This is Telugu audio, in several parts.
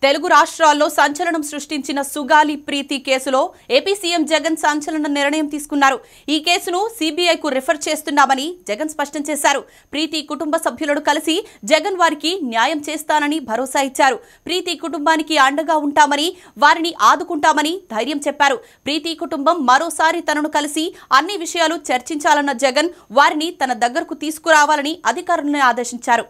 తెలుగు రాష్ట్రాల్లో సంచలనం సృష్టించిన సుగాలి ప్రీతి కేసులో ఏపీ సీఎం జగన్ సంచలన నిర్ణయం తీసుకున్నారు. ఈ కేసును సీబీఐకు రిఫర్ చేస్తున్నామని జగన్ స్పష్టం చేశారు. ప్రీతి కుటుంబ సభ్యులను కలిసి జగన్ వారికి న్యాయం చేస్తానని భరోసా ఇచ్చారు. ప్రీతి కుటుంబానికి అండగా ఉంటామని, వారిని ఆదుకుంటామని ధైర్యం చెప్పారు. ప్రీతి కుటుంబం మరోసారి తనను కలిసి అన్ని విషయాలు చర్చించాలన్న జగన్ వారిని తన దగ్గరకు తీసుకురావాలని అధికారులను ఆదేశించారు.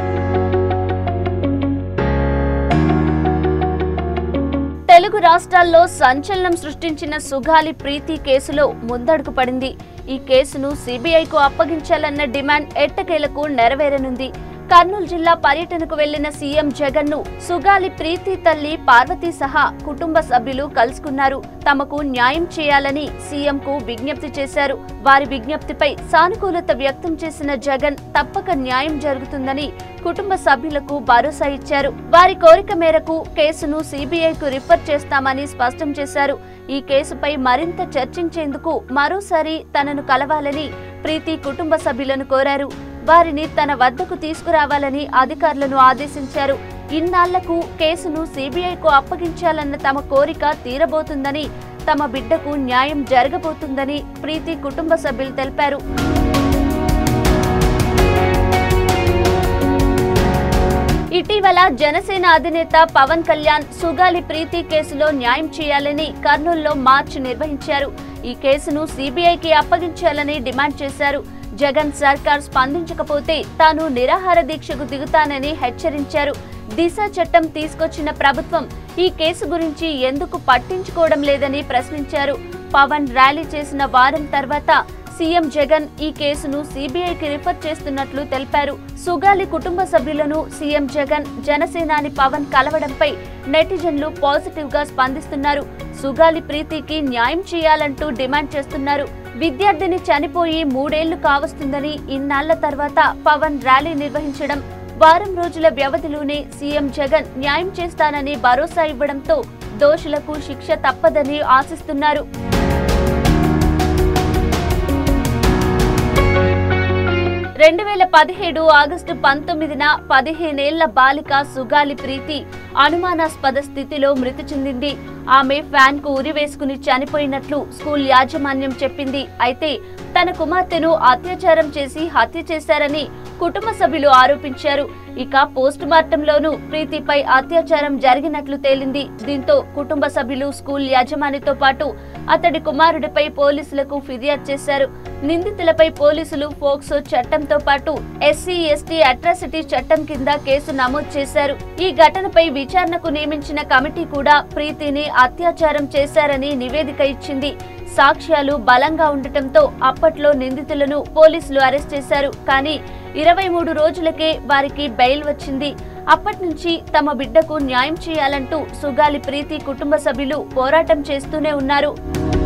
తెలుగు రాష్ట్రాల్లో సంచలనం సృష్టించిన సుగాలి ప్రీతి కేసులో ముందడుగు పడింది. ఈ కేసును సీబీఐకు అప్పగించాలన్న డిమాండ్ ఎట్టకేలకు నెరవేరనుంది. కర్నూలు జిల్లా పర్యటనకు వెళ్లిన సీఎం జగన్ ను సుగాలి ప్రీతి తల్లి పార్వతి సహా కుటుంబ సభ్యులు కలుసుకున్నారు. తమకు న్యాయం చేయాలని సీఎంకు విజ్ఞప్తి చేశారు. వారి విజ్ఞప్తిపై సానుకూలత వ్యక్తం చేసిన జగన్ తప్పక న్యాయం జరుగుతుందని కుటుంబ సభ్యులకు భరోసా ఇచ్చారు. వారి కోరిక మేరకు కేసును సీబీఐకు రిఫర్ చేస్తామని స్పష్టం చేశారు. ఈ కేసుపై మరింత చర్చించేందుకు మరోసారి తనను కలవాలని ప్రీతి కుటుంబ సభ్యులను కోరారు. వారిని తన వద్దకు తీసుకురావాలని అధికారులను ఆదేశించారు. ఇన్నాళ్లకు కేసును సీబీఐకు అప్పగించాలన్న తమ కోరిక తీరబోతుందని, తమ బిడ్డకు న్యాయం జరగబోతుందని ప్రీతి కుటుంబ సభ్యులు తెలిపారు. ఇటీవల జనసేన అధినేత పవన్ కళ్యాణ్ సుగాలి ప్రీతి కేసులో న్యాయం చేయాలని కర్నూలులో మార్చ్ నిర్వహించారు. ఈ కేసును సీబీఐకి అప్పగించాలని డిమాండ్ చేశారు. జగన్ సర్కార్ స్పందించకపోతే తాను నిరాహార దీక్షకు దిగుతానని హెచ్చరించారు. దిశ చట్టం తీసుకొచ్చిన ప్రభుత్వం ఈ కేసు గురించి ఎందుకు పట్టించుకోవడం లేదని ప్రశ్నించారు. పవన్ ర్యాలీ చేసిన వారం తర్వాత సీఎం జగన్ ఈ కేసును సీబీఐకి రిఫర్ చేస్తున్నట్లు తెలిపారు. సుగాలి కుటుంబ సభ్యులను సీఎం జగన్, జనసేనాని పవన్ కలవడంపై నెటిజన్లు పాజిటివ్ గా స్పందిస్తున్నారు. సుగాలి ప్రీతికి న్యాయం చేయాలంటూ డిమాండ్ చేస్తున్నారు. విద్యార్థిని చనిపోయి 3 ఏళ్లు కావస్తుందని, ఇన్నాళ్ల తర్వాత పవన్ ర్యాలీ నిర్వహించడం, వారం రోజుల వ్యవధిలోనే సీఎం జగన్ న్యాయం చేస్తానని భరోసా ఇవ్వడంతో దోషులకు శిక్ష తప్పదని ఆశిస్తున్నారు. ఆగస్టు 19న 15 ఏళ్ల బాలిక సుగాలి ప్రీతి అనుమానాస్పద స్థితిలో మృతి చెందింది. ఆమె ఫ్యాన్ కు ఉరివేసుకుని చనిపోయినట్లు స్కూల్ యాజమాన్యం చెప్పింది. అయితే తన కుమార్తెను అత్యాచారం చేసి హత్య చేశారని కుటుంబ సభ్యులు ఆరోపించారు. ఇక పోస్ట్ మార్టంలోనూ ప్రీతిపై అత్యాచారం జరిగినట్లు తేలింది. దీంతో కుటుంబ సభ్యులు స్కూల్ యాజమానితో పాటు అతడి కుమారుడిపై పోలీసులకు ఫిర్యాదు చేశారు. నిందితులపై పోలీసులు పోక్సో చట్టంతో పాటు SC/ST అట్రాసిటీ చట్టం కింద కేసు నమోదు చేశారు. ఈ ఘటనపై విచారణకు నియమించిన కమిటీ కూడా ప్రీతిని అత్యాచారం చేశారని నివేదిక ఇచ్చింది. సాక్ష్యాలు బలంగా ఉండటంతో అప్పట్లో నిందితులను పోలీసులు అరెస్ట్ చేశారు. కానీ 23 రోజులకే వారికి బెయిల్ వచ్చింది. అప్పటి నుంచి తమ బిడ్డకు న్యాయం చేయాలంటూ సుగాలి ప్రీతి కుటుంబ సభ్యులు పోరాటం చేస్తూనే ఉన్నారు.